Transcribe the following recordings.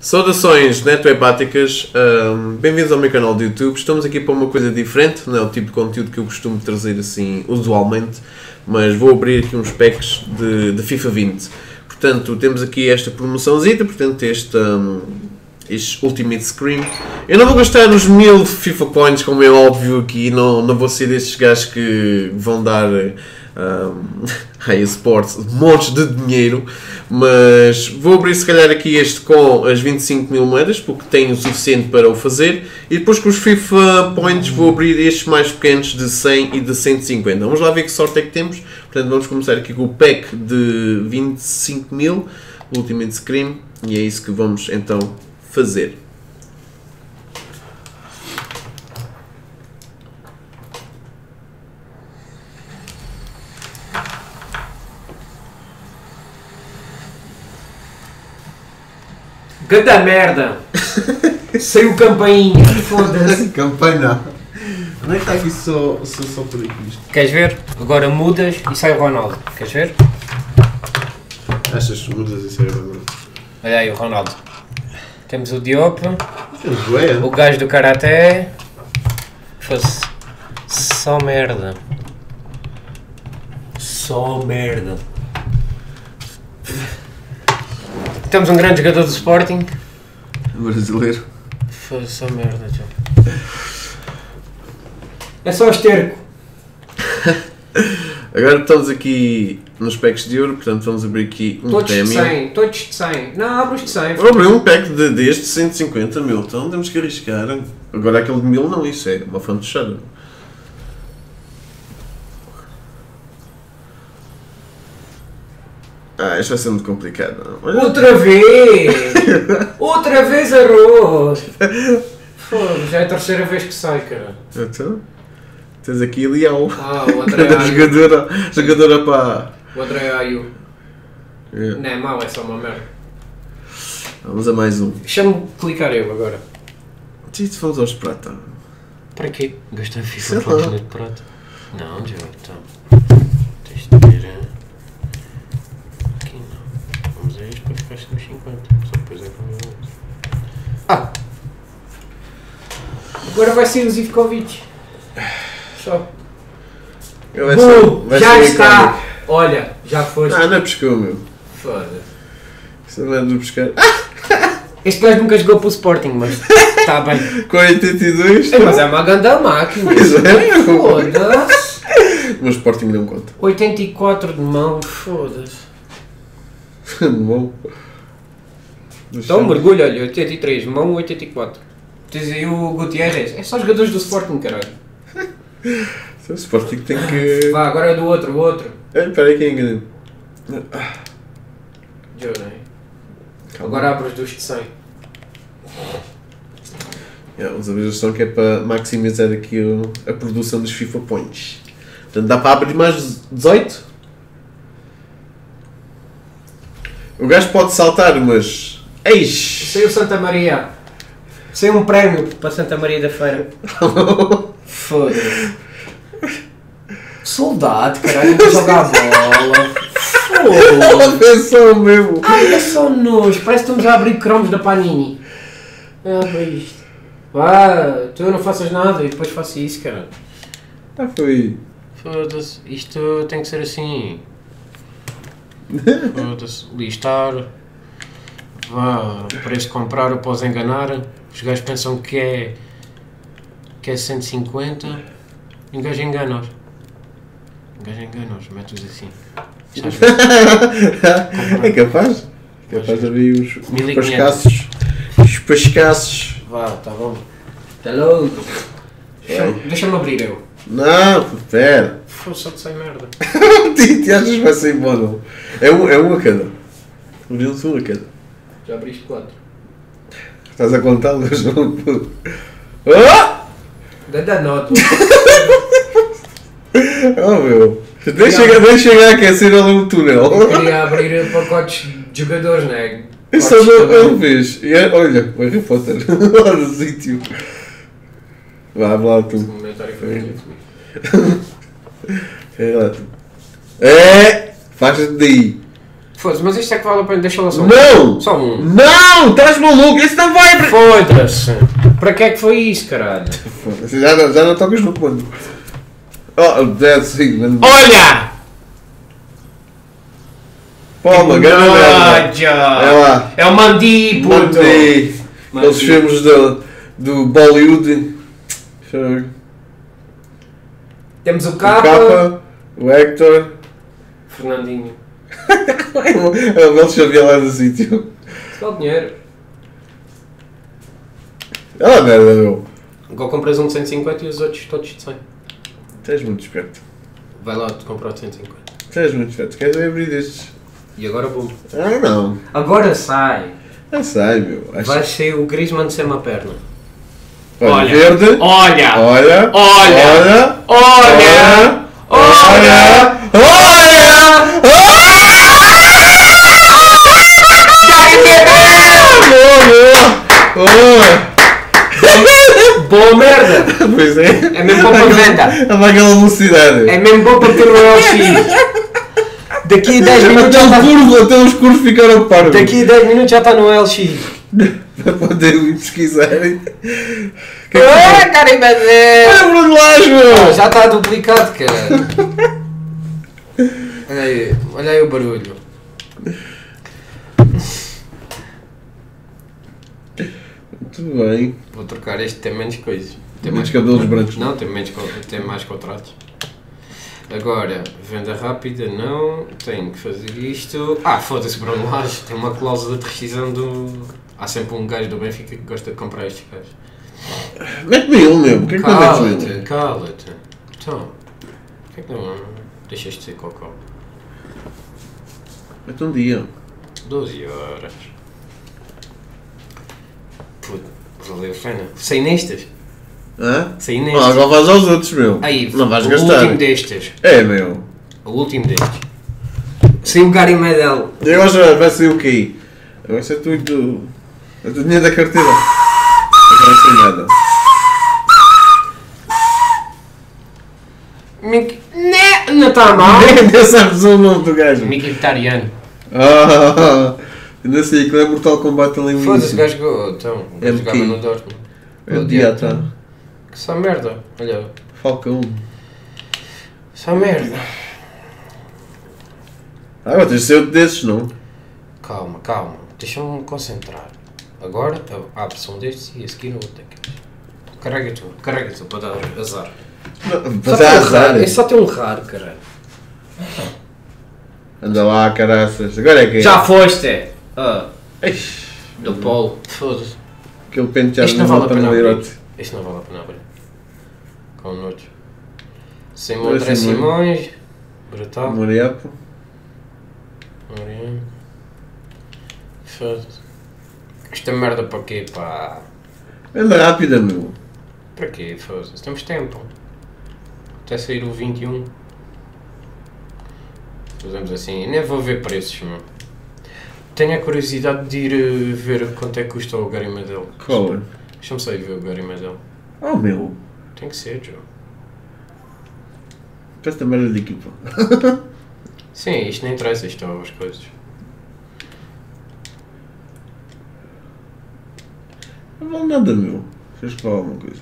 Saudações netohepáticas, bem-vindos ao meu canal de YouTube. Estamos aqui para uma coisa diferente, não é o tipo de conteúdo que eu costumo trazer assim usualmente, mas vou abrir aqui uns packs de FIFA 20. Portanto, temos aqui esta promoçãozita, portanto este Ultimate Scream. Eu não vou gastar os 1000 FIFA Points, como é óbvio aqui, não vou ser destes gajos que vão dar a eSports montes de dinheiro, mas vou abrir se calhar aqui este com as 25 mil moedas, porque tenho o suficiente para o fazer, e depois com os FIFA Points vou abrir estes mais pequenos de 100 e de 150. Vamos lá ver que sorte é que temos. Portanto, vamos começar aqui com o pack de 25 mil, Ultimate Scream, e é isso que vamos então fazer. Ganda merda! Saiu campainha, foda-se! Campanha! Onde é que está aqui só por aqui isto? Queres ver? Agora mudas e sai o Ronaldo. Queres ver? Achas que mudas isso aí, Ronaldo? Olha aí o Ronaldo. Temos o Diop, Ué? o gajo do Karaté. Fosse só merda. Só merda. Temos um grande jogador do Sporting. Brasileiro. Fosse só merda, tchau. É só esterco. Agora estamos aqui nos packs de ouro, portanto vamos abrir aqui um Todos de prémio. 100, todos de 100. Não, abres de 100. Vou abrir um pack deste 150 mil, então temos que arriscar. Agora aquele de 1000 não, isso é uma fonte fechada. Isto vai ser muito complicado. Olha. Outra vez! Outra vez arroz! Foda, já é a terceira vez que sai, cara. Então, tens aqui Leão. O André Ayu. jogadora para... O André Ayu. Yeah. Não é mau, é só uma merda. Vamos a mais um. Deixa-me clicar eu agora. Tito, vamos aos prata. Para quê? Gastar Sei FIFA lá. para fazer de prata? Não, já então. Tens de ter. Aqui não. Vamos a isto para ficar nos 50. Só depois é para ver. Agora vai ser o Zivkovic. Só. Vai Já ser está! icónico. Olha, já foste. Não é pescou, meu. Foda-se. Isso não é de buscar. Este gajo nunca jogou para o Sporting, mas está bem. Com 82. Mas é uma grande máquina. Pois é. Foda-se. Mas Sporting não conta. 84 de mão, foda-se. Bom. Então mergulho, olha, 83 de mão, 84. Tens aí o Gutierrez. É só jogadores do Sporting, caralho. O Sporting tem que... Vá, agora é do outro, o outro. Espera aí que é enganado. Johnny. Agora abre os dos de 100. Vamos abrir a versão que é para maximizar aqui a produção dos FIFA Points. Portanto, dá para abrir mais 18? O gajo pode saltar, mas... Eis! Saiu Santa Maria. Saiu um prémio para Santa Maria da Feira. Foda-se. Soldado, caralho, não jogar a bola. Foda-se. Atenção mesmo! Ai, é só nojo. Parece que estamos a abrir cromos da Panini. Abre isto. Vá, tu não faças nada e depois faço isso, cara. Foi. Foda-se, isto tem que ser assim. Foda-se, listar. Vá, preço de comprar, eu posso enganar. Os gajos pensam que é 150 e o gajo engana-os. Mete-os assim. É capaz? Capaz de abrir os 1500. pascaços. Os pascaços. Vá, tá bom. Tá louco. Deixa-me abrir eu. Não, espera. Só de sem merda. Te achas que vai ser bom, não? É um a cada. Abriu-se um a cada. Já abriste 4. Estás a contá-los? Oh! Dá nota. Oh meu! Deixa chegar a aquecer ali no túnel. Eu queria abrir pacotes de jogadores, não é? Isso não fez. Olha, o Harry Potter. Lá no sítio. Vá lá tu. O comentário foi muito feliz. Vai lá tu. É! Faz-te daí. Foda-se, mas isto é que vale a pena, deixa lá só um. Não! Só um. Não! Estás maluco? Esse não vai... Foda-se! Para que é que foi isso, caralho? Foda-se, já não tocas no ponto. Oh, é sim, mano. Olha! Palma, grande merda. É lá. É o Mandi, puto! Mandi. Aqueles filmes do Bollywood. Temos o O Capa. Capa, o Hector. Fernandinho. Ele sabia lá do sítio. Só o dinheiro. É lá merda, meu. Agora compras um de 150 e os outros todos de 100. Tu és muito esperto. Vai lá te comprar o de 150. Tu és muito esperto. Queres abrir destes? E agora vou. Ah, não. Agora sai. Já sai, meu. Vai ser o Griezmann sem uma perna. Olha, verde. Olha! Olha. Olha! Olha. Olha! Olha. Boa merda! Pois é. É mesmo bom para venda. A aquela velocidade. É mesmo bom para ter no LX. Daqui a 10 minutos já está. Até os curvos ficaram parvos. Daqui a 10 minutos já está no LX. Para poderem pesquisarem. Cara, É Bruno Lage, meu! já está duplicado, cara. Olha aí o barulho. Tudo bem. Vou trocar este, tem menos coisas. Tem Menos cabelos brancos. Não, tem mais contratos. Agora, venda rápida, não. Tenho que fazer isto. Ah, foda-se, Bruno Lage. Tem uma cláusula de rescisão do. Há sempre um gajo do Benfica que gosta de comprar estes gajos. Mete-me ele, meu. Porquê que não metes ele? Cala-te. Então, porquê que não deixaste de ser cocó? Mete um dia. 12 horas. Puto, valeu a pena. Saí nestas. Hã? Saí Ah, nestas. agora vais aos outros, meu. Aí, Não vais o gastar. último destes. É, meu. O último destes. Saiu o Gary Medel. E agora vai sair o quê? Agora vai ser tudo. É tudo dinheiro da carteira. Agora não sei nada. Não está mal. Nem sabes o nome do gajo. Mickey Vitariano. Ah, ainda sei que é Mortal Kombat ali no Foda-se, o início. gajo jogou. Então, o gajo jogava MK. no Dortmund. É o Diata. Que só merda. Olha, Falcão. só merda. Ah, mas tens de ser outro desses, não? Calma, calma. Deixa-me me concentrar. Agora abre-se um destes e a seguir o outro daqueles. Carrega tu para dar azar. Para dar azar. É só ter um raro, caralho. Anda lá, caraças. Agora é que é. Já foste! Ah, Eish, do Polo. Foda-se. aquele penteado Isto não de vale a volta pena no abrir. leirote. Isto não vale a pena abrir. Com outros. André André Simões. Brutal. Moriapo. Mariano. Foda-se. Esta merda para quê, pá? Anda rápida, meu. Para quê, foda-se? Temos tempo. Até sair o 21. Fazemos assim. Nem vou ver preços, meu. Tenho a curiosidade de ir ver quanto é que custa o Gary Medel. Qual é? Deixa-me só ir ver o Gary Medel. Oh, meu. Tem que ser, Joe. Esta merda de equipa. Sim, isto nem interessa, isto são as coisas. Não vale nada, meu. Tens que falar alguma coisa.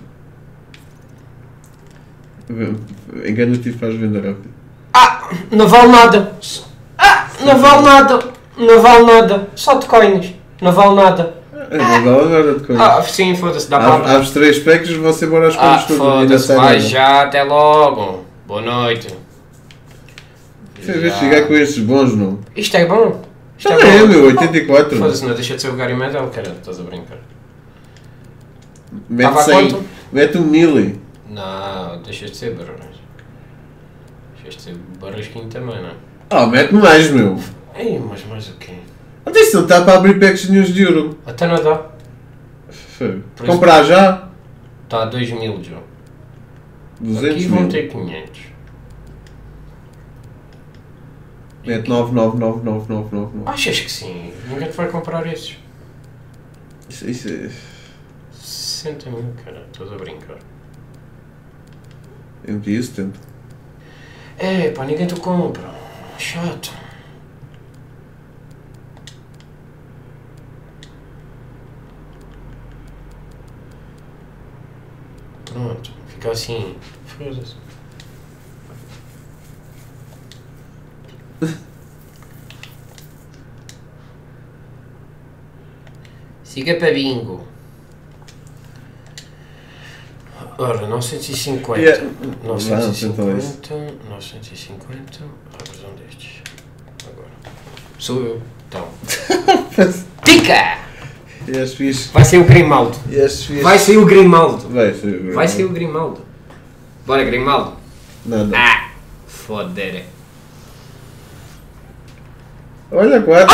Engana-te e faz venda rápida. Não vale nada. Não vale nada. Não vale nada. Só de coins. Não vale nada. Não vale nada de coisa. Sim, foda-se, dá para... Abres 3 packs e vão-se embora as coisas todas. Foda-se, vai já, até logo. Boa noite. Você vê chegar com estes bons, não? Isto é bom. Isto Já é, bom. meu, 84. Foda-se, não deixa de ser o Gary Medel, cara. Estás a brincar. Mete Estava a 100. quanto? Mete 1000. Não, deixa de ser barões. Deixa de ser barrasquinho também, não é? Ah, mete mais, meu. Ei, mas mais o quê? Até isso não está para abrir packs nenhum de euro. Até não dá. Por Comprar já? Está a 2000, João. 200 Aqui mil. vão ter 500. Mete 9999999. Achas que sim? Ninguém te vai comprar esses. Isso é... 60 mil, cara. Estás a brincar. Eu meti isso tempo. É, pá, ninguém te compra. Chato. Pronto, fica assim. Foda-se. Siga para bingo. Ora, 950. Yeah. 950. 950. Abre um destes. Agora. Sou eu. Então. Pica! E as fixe. Vai ser o Grimaldo. E as fixe. Vai ser o Grimaldo. Vai Vai ser o Grimaldo. Bora, Grimaldo. Nada. Ah! Foder. Olha, 4.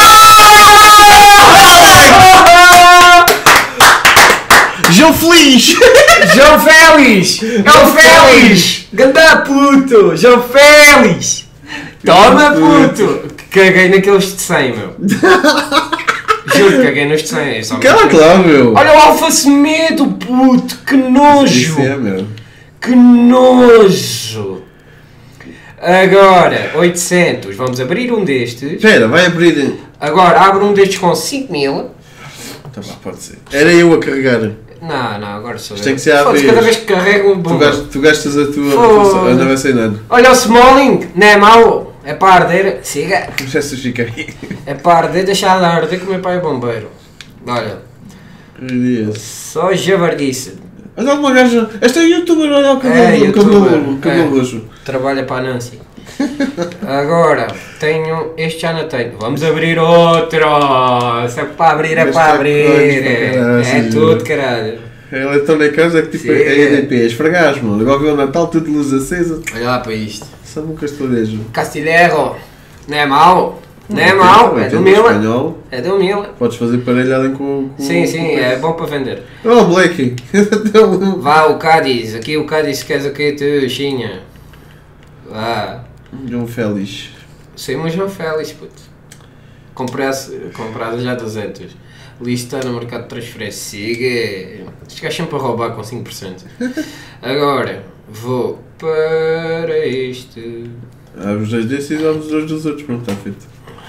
João Feliz! João Félix! É o Félix! Ganda puto! João Félix! Toma puto! Caguei naqueles de 100, meu. Juro que caguei nos de 100. É só Cala lá, meu! Olha o Alfa Semedo, puto! Que nojo! Isso é, meu. Que nojo! Agora, 800. Vamos abrir um destes. Espera, vai abrir. Agora, abre um destes com 5000. Tá bom, pode ser. Era eu a carregar. Não, agora sou eu. Tem que ser a Foda-se, vez. cada vez que carrego um bom. Tu gastas a tua Foda. função. Eu não vai ser nada. Olha o Smalling, não é mau, é para arder, siga. Mas essa fica aí. É para arder, deixar de arder que o meu pai é bombeiro. Olha, Dias. só javardice, Olha uma gaja. Esta é youtuber, olha o É, youtuber. cabelo roxo. trabalha para a Nancy. Agora, tenho, este já não tenho, vamos abrir outro, se é para abrir é Mas para tá abrir, coisa para caralho, é sim, tudo caralho. Ela está na casa que tipo Sim. é EDP, é esfregas, mano. Agora vê o Natal, tudo de luz acesa. Olha lá para isto, Só um castolejo. Castilheiro, não é mau, não é mau, é do Milan, espanhol. é do Milan. Podes fazer parelhada com. Sim, é bom para vender. Oh, Blake! Vá, o Cádiz, aqui o Cádiz queres o que tu, Xinha? Vá, João Félix. saímos João Félix, puto. Comprado já 200. Lista no mercado de transferência. Siga. Estes gajos sempre a roubar com 5%. Agora, vou para este. Abre os dois desses e dá os dois dos outros. Pronto, está feito.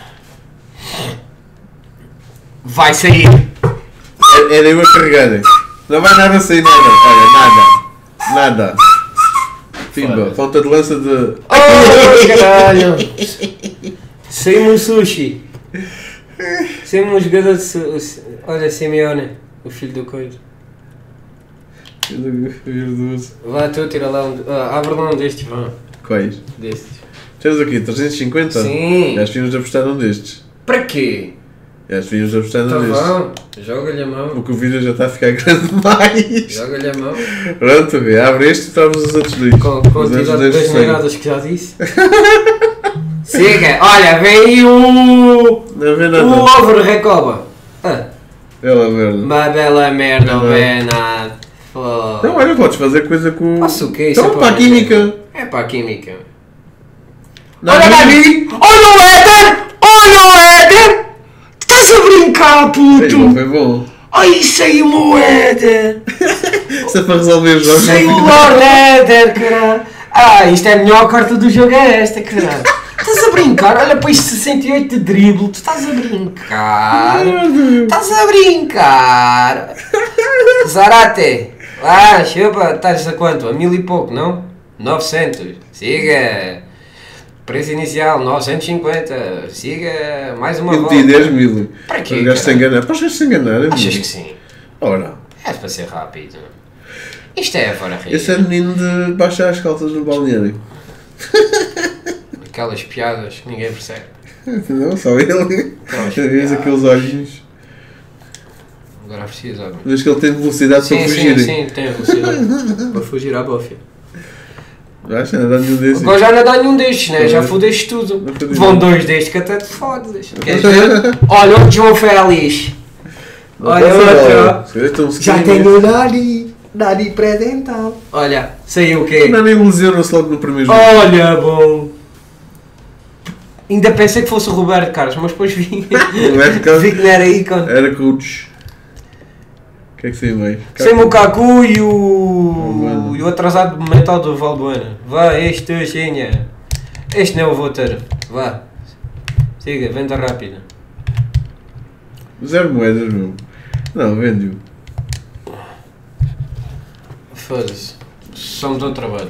Vai sair! Era eu a carregar. Não vai nada sair nada. Olha, nada. Pimba, ponta de lança de. Oh, caralho! Saiu um sushi. Saiu um jogador de sushi. Olha, Simeone, o filho do coisa. Vá, tu tira lá um. Abre lá um destes, vá. Quais? Destes. Temos aqui 350? Sim. Já devíamos apostar num destes. Para quê? Já devíamos apostar Tá num destes. bom, joga-lhe a mão. Porque o vídeo já está a ficar grande demais. Joga-lhe a mão. Pronto, abre este e traz os outros dois. Com a Os quantidade outros de dois neiradas que já disse. Siga! Olha, vem aí o. Não vê O nada. over recoba. Ah, Ela merda. uma bela merda, Não não é. vê nada. Foda. Então, olha, podes fazer coisa com. Faço o quê? Isso Então, é para a química. É para a química. Não, Olha, não. Gabi! Olha o Éder! Olha o Éder! Estás a brincar, Foi bom, puto! foi bom. Ai, saiu-me o Éder! Isso é para resolver os jogos. Saiu o Lord Éder, caralho! Ah, isto é a melhor carta do jogo, é esta, caralho! Estás a brincar? Olha para isto 68 de drible, tu estás a brincar! Estás a brincar! Zarate! Ah, chupa, estás a quanto? A 1000 e pouco, não? 900. Siga! Preço inicial 950. Siga mais uma Eu volta. meti 10 mil. Para quê, Os gajos se caralho? enganar. Para os gajos se enganarem. Achas meu. que sim? Ora, É para ser rápido. Isto é agora rir. esse é menino de baixar as calças no balneário. Aquelas piadas que ninguém percebe. Não, só ele. Aquelas Vês aqueles olhos. Agora preciso, homem. Vês que ele tem velocidade para Sim, fugir. sim, tem a velocidade para fugir à bofia. Acho que não dá nenhum desses. Agora já não dá nenhum destes, né? Já Pois. fodeste tudo. Não fodeste. Vão dois destes que até te fodes. Queres ver? Olha o João Félix. Olha outro. Já tenho o nariz pré-dental. Olha, saiu o quê? Não, nem lesionou-se logo no primeiro jogo. Olha, bom. Ainda pensei que fosse o Roberto Carlos, mas depois vi, Roberto Carlos. vi que não era ícone. Era coach. O que é que saiu meio? Sem o Cacu e Valbuena. o atrasado mental do Valbuena. Vá, este, Xinha. Este não eu vou ter. Vá. Siga, venda rápida. Zero moedas, meu. Não, vende-o. Foda-se. Só me dão trabalho.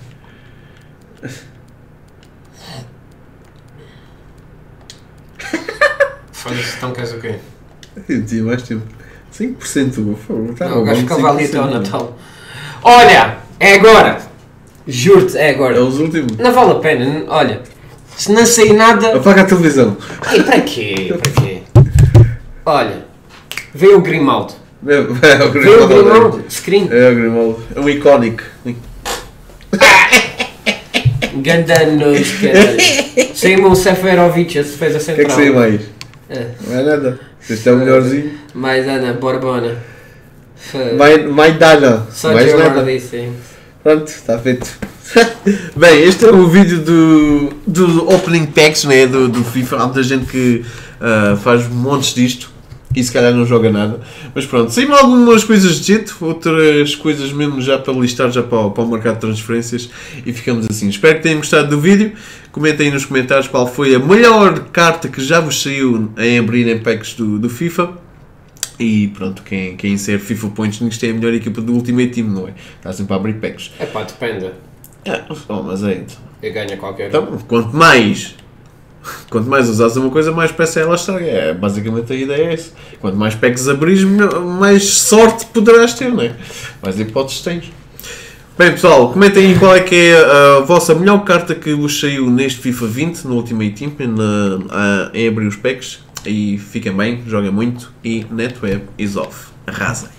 Foda-se, então queres o quê? Eu tinha mais tempo. 5%. Não, o gajo ficava ali até ao Natal. Olha! É agora! Juro-te, é agora. É os últimos. Não vale a pena, olha. Se não sair nada... Apaga a televisão. Ei, para quê? Para quê? Olha. Veio o Grimaldo. Veio o Grimaldo. Screen. É o Grimaldo. É um icónico. Gandanos, caralho. Saiu-me um Seferovic, a defesa O que central. é que saiu mais? É. Não é nada. Este é o melhorzinho. Mais Ana, Borbona. Mais nada. Só Mais Joe nada. Marley, sim. Pronto, está feito. Bem, este é o vídeo do Opening Packs, né, do FIFA. Há muita gente que faz montes disto e se calhar não joga nada. Mas pronto, saíram algumas coisas de jeito, outras coisas mesmo já para listar já para o mercado de transferências e ficamos assim. Espero que tenham gostado do vídeo. Comentem aí nos comentários qual foi a melhor carta que já vos saiu em abrir em packs do FIFA. E pronto, quem insere FIFA Points nisto é a melhor equipa do Ultimate Team, não é? Está sempre a abrir packs. É pá, depende. Mas é. Eu ganho qualquer. Então, quanto mais usares uma coisa, mais peça ela estraga. É, basicamente a ideia é essa. Quanto mais packs abris, mais sorte poderás ter, não é? Mais hipóteses tens. Bem pessoal, comentem aí qual é que é a vossa melhor carta que vos saiu neste FIFA 20, no Ultimate Team, em abrir os packs. E fiquem bem, joguem muito e NetWeb is off. Arrasem.